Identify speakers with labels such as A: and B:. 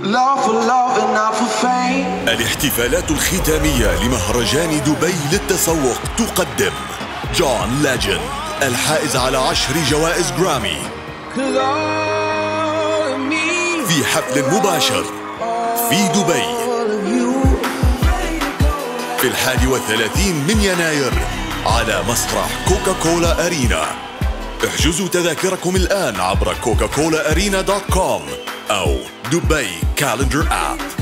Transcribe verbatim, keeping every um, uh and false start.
A: Love for love and not for fame.
B: الاحتفالات الختامية لمهرجان دبي للتسوق تقدم جون ليجند الحائز على عشر جوائز جرامي في حفل مباشر في دبي في الحادي والثلاثين من يناير على مسرح كوكاكولا أرينا. احجزوا تذاكركم الآن عبر كوكاكولا أرينا دوت كوم أو دبي كالندر آب.